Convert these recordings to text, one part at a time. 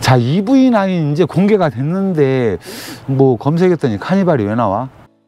자, EV9 이제 공개가 됐는데 뭐 검색했더니 카니발이 왜 나와?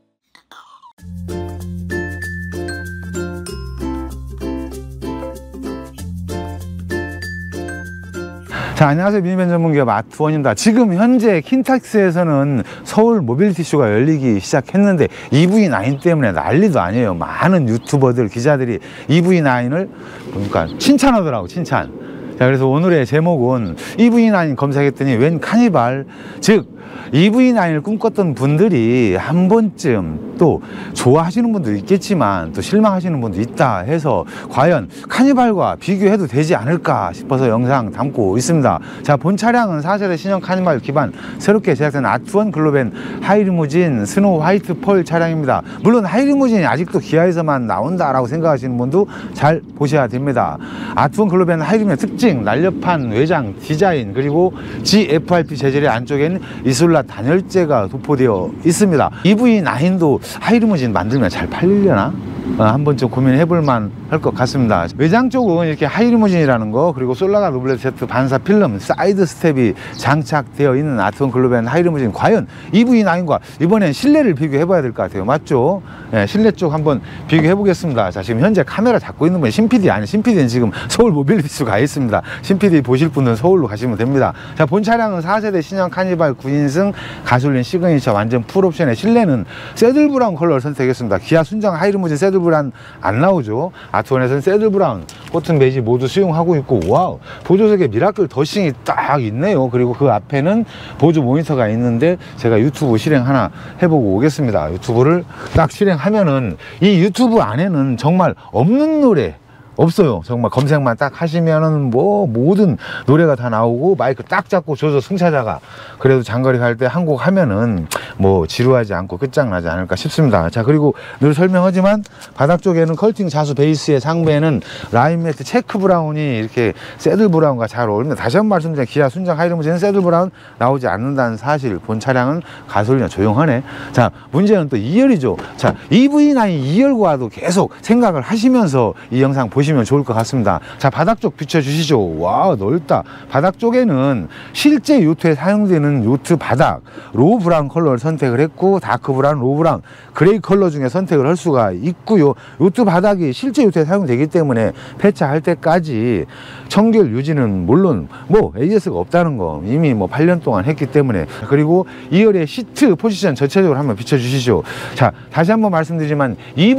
자, 안녕하세요. 미니밴 전문기업 아트원입니다. 지금 현재 킨텍스에서는 서울 모빌리티 쇼가 열리기 시작했는데 EV9 때문에 난리도 아니에요. 많은 유튜버들, 기자들이 EV9을 보니까 칭찬하더라고, 칭찬. 자, 그래서 오늘의 제목은 EV9 검색했더니 웬 카니발, 즉 EV9을 꿈꿨던 분들이 한 번쯤 또 좋아하시는 분도 있겠지만 또 실망하시는 분도 있다 해서 과연 카니발과 비교해도 되지 않을까 싶어서 영상 담고 있습니다. 자, 본 차량은 4세대 신형 카니발 기반 새롭게 제작된 아트원 글로벤 하이리무진 스노우 화이트 펄 차량입니다. 물론 하이리무진이 아직도 기아에서만 나온다라고 생각하시는 분도 잘 보셔야 됩니다. 아트원 글로벤 하이리무진의 특징, 날렵한 외장 디자인, 그리고 GFRP 재질의 안쪽에는 이솔라 단열재가 도포되어 있습니다. EV9도 하이리무진 만들면 잘 팔리려나? 한번 좀 고민해 볼 만 할 것 같습니다. 외장 쪽은 이렇게 하이리무진이라는 거, 그리고 솔라가 노블레 Z 반사 필름 사이드 스텝이 장착되어 있는 아트원 글로벤 하이리무진, 과연 EV9과 이번엔 실내를 비교해 봐야 될 것 같아요. 맞죠? 네, 실내 쪽 한번 비교해 보겠습니다. 자, 지금 현재 카메라 잡고 있는 분이 신PD, 아니 신PD는 지금 서울 모빌리티쇼 가 있습니다. 신PD 보실 분은 서울로 가시면 됩니다. 자, 본 차량은 4세대 신형 카니발 9인승 가솔린 시그니처 완전 풀옵션의 실내는 새들 브라운 컬러를 선택했습니다. 기아 순정 하이리무진 새들 브라운 안 나오죠. 아트원에서는 새들 브라운, 코튼 베이지 모두 수용하고 있고, 와우, 보조석에 미라클 더싱이 딱 있네요. 그리고 그 앞에는 보조 모니터가 있는데 제가 유튜브 실행 하나 해보고 오겠습니다. 유튜브를 딱 실행하면은 이 유튜브 안에는 정말 없는 노래 없어요. 정말 검색만 딱 하시면은 뭐 모든 노래가 다 나오고, 마이크 딱 잡고 조조 승차자가 그래도 장거리 갈 때 한 곡 하면은 뭐 지루하지 않고 끝장나지 않을까 싶습니다. 자, 그리고 늘 설명하지만 바닥 쪽에는 컬팅 자수 베이스의 상부에는 라인 매트 체크 브라운이 이렇게 새들 브라운과 잘 어울립니다. 다시 한번 말씀드리면 기아 순정 하이리무진은 새들 브라운 나오지 않는다는 사실. 본 차량은 가솔린이 조용하네. 자, 문제는 또 2열이죠. 자, EV9 2열과도 계속 생각을 하시면서 이 영상 보시면 좋을 것 같습니다. 자, 바닥 쪽 비춰주시죠. 와, 넓다. 바닥 쪽에는 실제 요트에 사용되는 요트 바닥 로우 브라운 컬러를 선택을 했고, 다크 브라운, 로우 브라운, 그레이 컬러 중에 선택을 할 수가 있고요. 요트 바닥이 실제 요트에 사용되기 때문에 폐차할 때까지 청결 유지는 물론 뭐 AS가 없다는 거 이미 뭐 8년 동안 했기 때문에. 그리고 2열의 시트 포지션 전체적으로 한번 비춰주시죠. 자, 다시 한번 말씀드리지만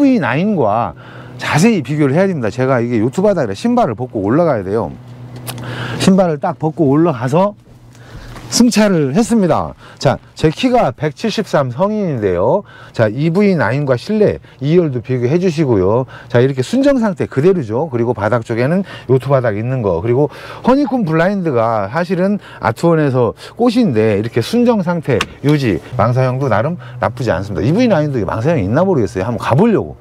EV9과 자세히 비교를 해야 됩니다. 제가 이게 요트 바닥에 신발을 벗고 올라가야 돼요. 신발을 딱 벗고 올라가서 승차를 했습니다. 자, 제 키가 173 성인인데요. 자, EV9과 실내 2열도 비교해 주시고요. 자, 이렇게 순정 상태 그대로죠. 그리고 바닥 쪽에는 요트 바닥 있는 거, 그리고 허니콤 블라인드가 사실은 아트원에서 꽃인데 이렇게 순정 상태 유지, 망사형도 나름 나쁘지 않습니다. EV9도 망사형이 있나 모르겠어요. 한번 가보려고.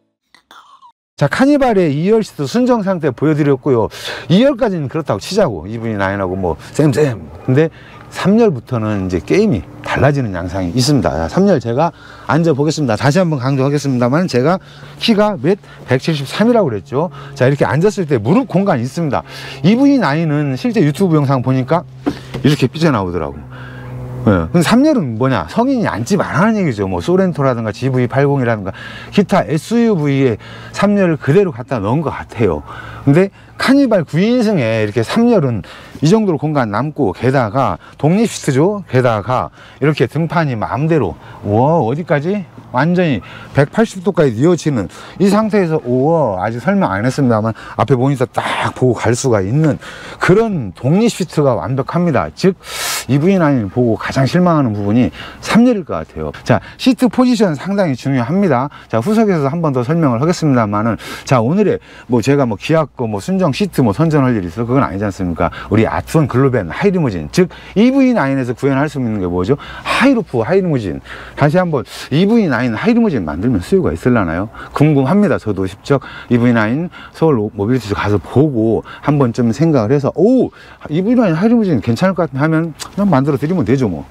자, 카니발의 2열 시트 순정 상태 보여드렸고요. 2열까지는 그렇다고 치자고, EV9하고 뭐 쌤. 근데 3열부터는 이제 게임이 달라지는 양상이 있습니다. 3열 제가 앉아 보겠습니다. 다시 한번 강조하겠습니다만 제가 키가 173이라고 그랬죠. 자, 이렇게 앉았을 때 무릎 공간이 있습니다. EV9은 실제 유튜브 영상 보니까 이렇게 삐져나오더라고. 네. 근데 3열은 뭐냐, 성인이 앉지 말라는 얘기죠. 뭐 소렌토라든가 GV80이라든가 기타 SUV에 3열을 그대로 갖다 넣은 것 같아요. 근데 카니발 9인승에 이렇게 3열은 이 정도로 공간 남고, 게다가 독립 시트죠. 게다가 이렇게 등판이 마음대로, 우와, 어디까지? 완전히 180도까지 이어지는 이 상태에서, 우와, 아직 설명 안 했습니다만 앞에 모니터 딱 보고 갈 수가 있는 그런 독립 시트가 완벽합니다. 즉 EV9을 보고 가장 실망하는 부분이 3열일 것 같아요. 자, 시트 포지션 상당히 중요합니다. 자, 후석에서 한 번 더 설명을 하겠습니다만은, 자, 오늘의 뭐 제가 뭐 기아 거 뭐 순정 시트 뭐 선전할 일이 있어? 그건 아니지 않습니까? 우리 아트원 글로벤 하이리무진, 즉 EV9에서 구현할 수 있는 게 뭐죠? 하이루프 하이리무진. 다시 한번 EV9 하이리무진 만들면 수요가 있을라나요? 궁금합니다. 저도 직접 EV9 서울 모빌리티쇼 가서 보고 한번 좀 생각을 해서, 오, EV9 하이리무진 괜찮을 것 같으면 하면 그냥 만들어 드리면 되죠 뭐.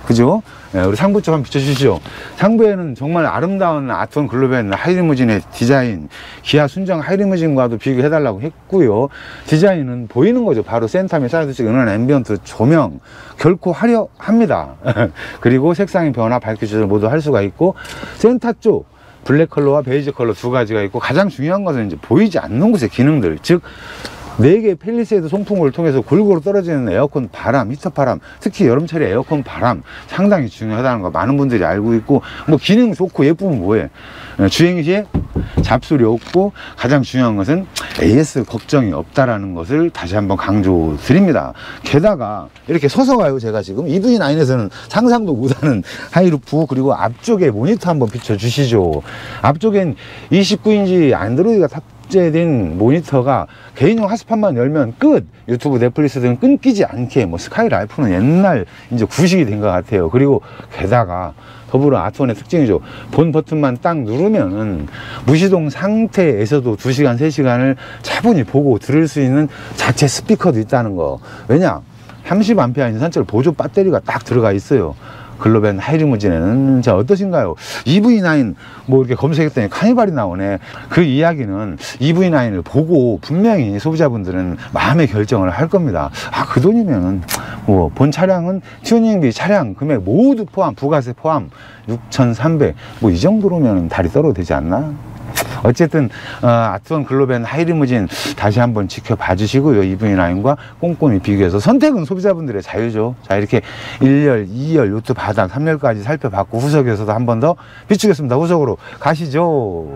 그죠? 네, 우리 상부 쪽 한번 비춰주시죠. 상부에는 정말 아름다운 아트원 글로벤 하이리무진의 디자인, 기아 순정 하이리무진과도 비교해달라고 했고요. 디자인은 보이는 거죠. 바로 센터 및 사이드 쪽에 은은한 앰비언트 조명, 결코 화려합니다. 그리고 색상의 변화, 밝기 조절 모두 할 수가 있고, 센터 쪽 블랙 컬러와 베이지 컬러 두 가지가 있고, 가장 중요한 것은 이제 보이지 않는 곳의 기능들, 즉 4개 펠리세이드 송풍구를 통해서 골고루 떨어지는 에어컨 바람, 히터 바람, 특히 여름철에 에어컨 바람 상당히 중요하다는 거 많은 분들이 알고 있고, 뭐 기능 좋고 예쁘면 뭐해. 주행 시에 잡소리 없고, 가장 중요한 것은 AS 걱정이 없다라는 것을 다시 한번 강조드립니다. 게다가 이렇게 서서 가요. 제가 지금 EV9에서는 상상도 못하는 하이루프, 그리고 앞쪽에 모니터 한번 비춰주시죠. 앞쪽엔 29인치 안드로이드가 탑재된 모니터가 개인용 하스팟만 열면 끝! 유튜브, 넷플릭스 등 끊기지 않게, 뭐 스카이라이프는 옛날 이제 구식이 된 것 같아요. 그리고 게다가 더불어 아트원의 특징이죠. 본 버튼만 딱 누르면은 무시동 상태에서도 2시간, 3시간을 차분히 보고 들을 수 있는 자체 스피커도 있다는 거. 왜냐? 30A 인산철 보조 배터리가 딱 들어가 있어요. 글로벤 하이리무진에는. 자, 어떠신가요? EV9 뭐 이렇게 검색했더니 카니발이 나오네. 그 이야기는 EV9을 보고 분명히 소비자분들은 마음의 결정을 할 겁니다. 아, 그 돈이면은 뭐 본 차량은 튜닝비, 차량 금액 모두 포함, 부가세 포함 6,300, 뭐 이 정도로면 다리 떨어도 되지 않나? 어쨌든 아트원 글로벤 하이리무진 다시 한번 지켜봐 주시고요. EV9과 꼼꼼히 비교해서, 선택은 소비자분들의 자유죠. 자, 이렇게 1열, 2열, 요트 바닥, 3열까지 살펴봤고, 후석에서도 한 번 더 비추겠습니다. 후석으로 가시죠.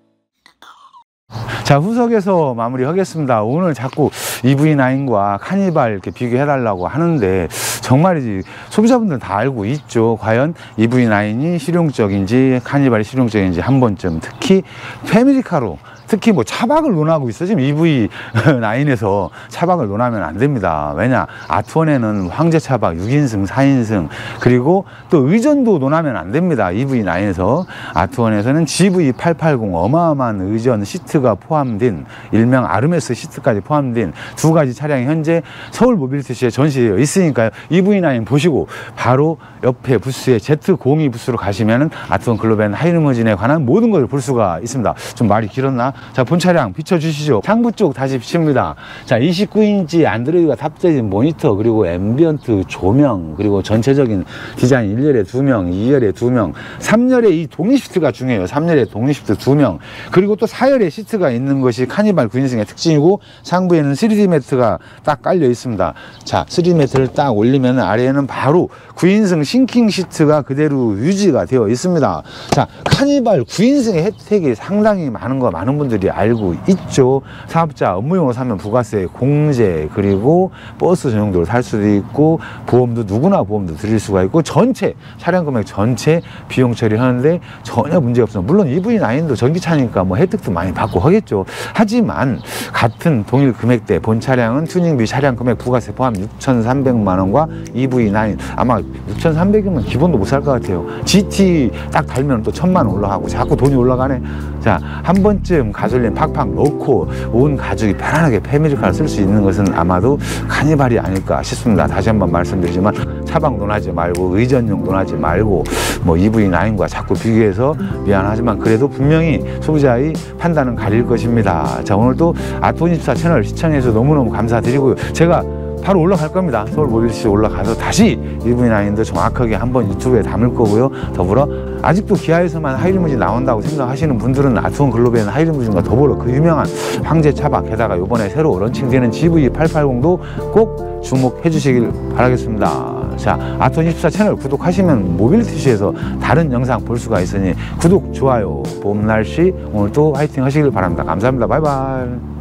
자, 후석에서 마무리 하겠습니다. 오늘 자꾸 EV9과 카니발 이렇게 비교해달라고 하는데, 정말이지 소비자분들 다 알고 있죠. 과연 EV9이 실용적인지 카니발이 실용적인지 한 번쯤, 특히 패밀리카로, 특히 뭐 차박을 논하고 있어. 지금 EV9에서 차박을 논하면 안 됩니다. 왜냐? 아트원에는 황제 차박 6인승, 4인승, 그리고 또 의전도 논하면 안 됩니다. EV9에서. 아트원에서는 GV880 어마어마한 의전 시트가 포함된, 일명 아르메스 시트까지 포함된 2가지 차량이 현재 서울 모빌리티쇼에 전시되어 있으니까요. EV9 보시고 바로 옆에 부스에 Z02 부스로 가시면은 아트원 글로벤 하이리무진에 관한 모든 걸 볼 수가 있습니다. 좀 말이 길었나? 자, 본 차량 비춰주시죠. 상부 쪽 다시 비칩니다. 자, 29인치 안드로이드가 탑재된 모니터, 그리고 앰비언트 조명, 그리고 전체적인 디자인 1열에 2명, 2열에 2명, 3열에 이 독립 시트가 중요해요. 3열에 독립 시트 2명, 그리고 또 4열에 시트가 있는 것이 카니발 9인승의 특징이고, 상부에는 3D 매트가 딱 깔려 있습니다. 자, 3D 매트를 딱 올리면 아래에는 바로 9인승 싱킹 시트가 그대로 유지가 되어 있습니다. 자, 카니발 9인승의 혜택이 상당히 많은 거 많은 분들이 알고 있죠. 사업자 업무용으로 사면 부가세, 공제, 그리고 버스 전용도로 살 수도 있고, 보험도 누구나 보험도 드릴 수가 있고, 전체 차량 금액 전체 비용 처리하는데 전혀 문제 없습니다. 물론 EV9도 전기차니까 뭐 혜택도 많이 받고 하겠죠. 하지만 같은 동일 금액대 본 차량은 튜닝비, 차량 금액 부가세 포함 6,300만 원과 EV9 아마 6,300이면 기본도 못 살 것 같아요. GT 딱 달면 또 1,000만 원 올라가고 자꾸 돈이 올라가네. 자, 한 번쯤 가솔린 팍팍 넣고 온 가족이 편안하게 패밀리카를 쓸 수 있는 것은 아마도 카니발이 아닐까 싶습니다. 다시 한번 말씀드리지만 차박 논하지 말고, 의전용 논하지 말고, 뭐 EV9과 자꾸 비교해서 미안하지만 그래도 분명히 소비자의 판단은 가릴 것입니다. 자, 오늘도 아트원24 채널 시청해 주셔서 너무너무 감사드리고요. 제가 바로 올라갈 겁니다. 서울 모빌리티 올라가서 다시 EV9도 정확하게 한번 유튜브에 담을 거고요. 더불어 아직도 기아에서만 하이리무진 나온다고 생각하시는 분들은 아트원 글로벤 하이리무진과 더불어 그 유명한 황제 차박, 게다가 이번에 새로 런칭되는 GV880도 꼭 주목해 주시길 바라겠습니다. 자, 아트원24 채널 구독하시면 모빌리티쇼에서 다른 영상 볼 수가 있으니 구독, 좋아요, 봄 날씨 오늘도 화이팅 하시길 바랍니다. 감사합니다. 바이바이.